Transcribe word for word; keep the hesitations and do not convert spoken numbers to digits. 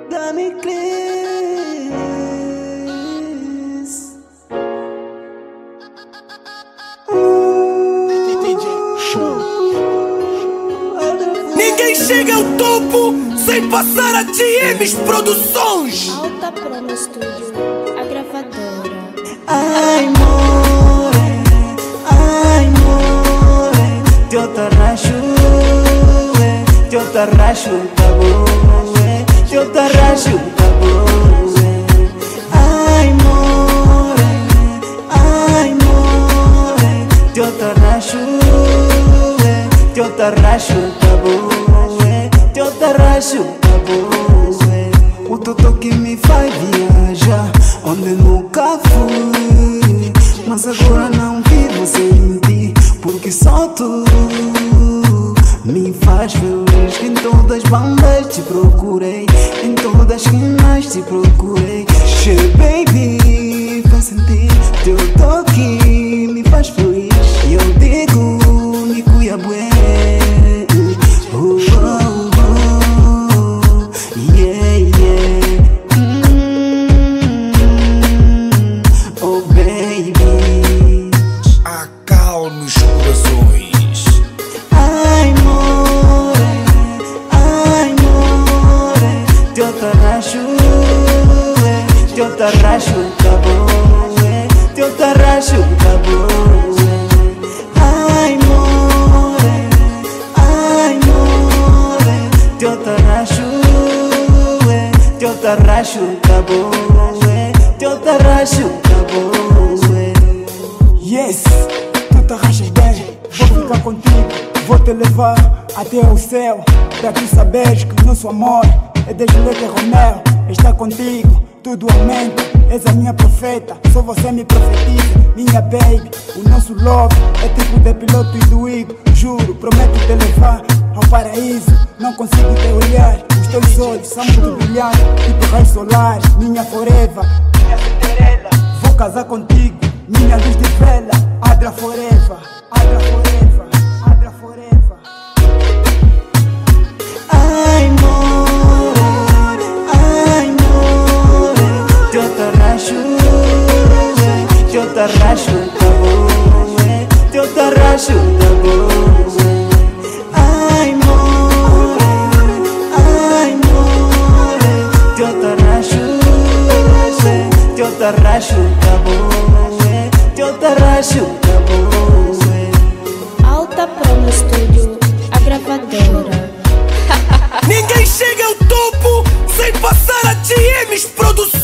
Dami Cris. Ninguém chega ao topo sem passar a T Ms Produções. Alta Promo Studio, a gravadora. Ai, more, ai, more, teu tarraxo, teu tarraxo tá bom, teu tarraxo tá bom. Ai, more, ai, more, teu tarraxo, teu tarraxo tá bom, teu tarraxo tá bom. O teu toque me faz viajar onde nunca fui, mas agora não vivo sem ti, porque só tu me faz feliz. Em todas as bandas te procurei, em todas as esquinas te procurei. Che baby, faz sentir teu toque me faz feliz. E eu digo, me cuida bem. Oh, oh, oh, yeah, yeah. Mm, oh baby, Acalme os corações. ai more, ai more, teu tarraxo, teu tarraxo tá bom, teu tarraxo tá bom. Ai more, ai more, teu tarraxo, teu tarraxo tá bom, teu tarraxo tá bom. Yes, tu te arranjas bem, vou ficar contigo, vou te levar até o céu, pra tu saberes que o nosso amor é de Julieta e Romeu. Está contigo, tudo aumenta, és a minha profeta, só você me profetiza, minha baby. O nosso love é tipo de piloto e do Igor, juro, prometo te levar ao paraíso. Não consigo te olhar, os teus olhos são muito brilhantes, tipo raios solares, minha forever, minha Cinderela. Vou casar contigo, minha luz de vela, Adra forever, Adra forever, Adra forever. Ai more, ai more, teu tarraxo, teu tarraxo tá bom, teu tarraxo tá bom. Ai more, ai more, teu tarraxo, teu tarraxo tá bom, teu tarraxo tá bom. Alta Promo Studio, a gravadora. Ninguém chega ao topo sem passar a T Ms Produções.